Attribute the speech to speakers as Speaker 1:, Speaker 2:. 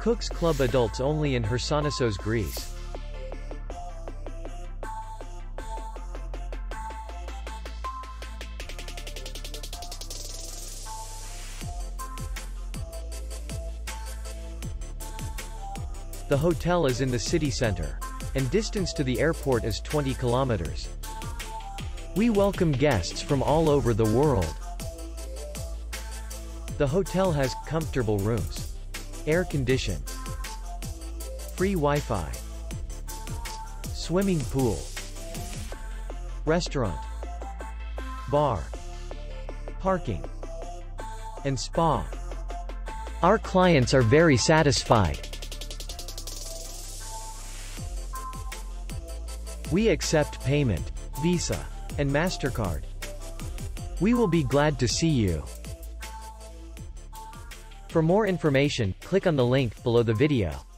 Speaker 1: Cooks Club adults only in Hersonissos, Greece. The hotel is in the city center, and distance to the airport is 20 kilometers. We welcome guests from all over the world. The hotel has comfortable rooms, air condition, free Wi-Fi, swimming pool, restaurant, bar, parking, and spa. Our clients are very satisfied. We accept payment, Visa, and MasterCard. We will be glad to see you. For more information, click on the link below the video.